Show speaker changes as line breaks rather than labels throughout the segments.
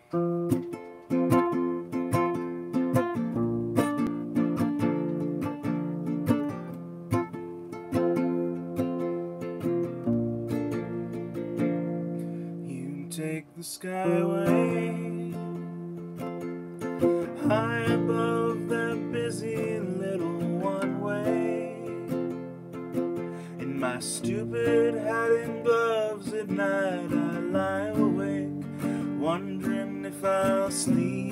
You take the skyway high above that busy little one-way. In my stupid hat and gloves at night I lie awake, wondering if I'll sleep,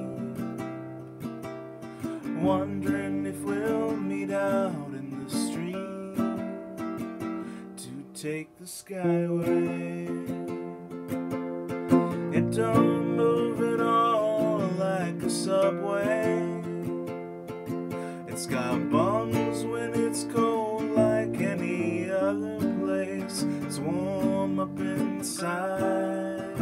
wondering if we'll meet out in the street to take the skyway. It don't move at all like a subway. It's got bums when it's cold like any other place. It's warm up inside,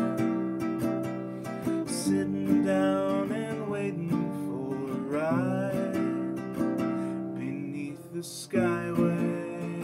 sitting down and waiting for a ride beneath the skyway.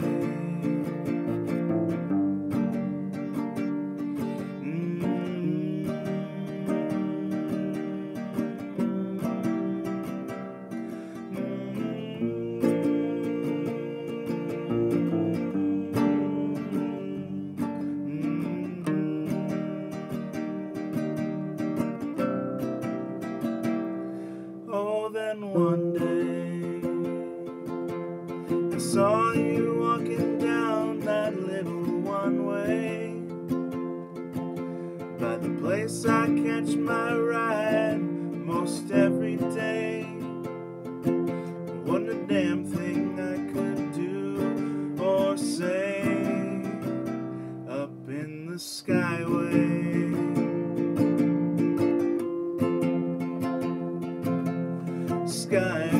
Oh, then one day I saw you walking down that little one-way by the place I catch my ride most every day. Wasn't a damn thing I could do or say up in the skyway. Sky